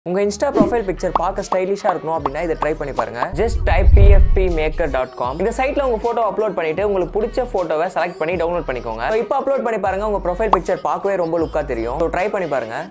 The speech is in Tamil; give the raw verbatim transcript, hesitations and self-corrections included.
உங்க இன்ஸ்டா ப்ரொஃபைல் பிக்சர் பார்க்க ஸ்டைலிஷா இருக்கணும் அப்படினா இத ட்ரை பண்ணி பாருங்க. just type p f p maker dot com. இந்த சைட்ல உங்க போட்டோ அப்லோட் பண்ணிட்டு உங்களுக்கு பிடிச்ச போட்டோவை செலக்ட் பண்ணி டவுன்லோட் பண்ணிக்கோங்க. இப்போ அப்லோட் பண்ணி பாருங்க, உங்க ப்ரொஃபைல் பிக்சர் பார்க்கவே ரொம்ப லுக்கா தெரியும். சோ ட்ரை பண்ணி பாருங்க.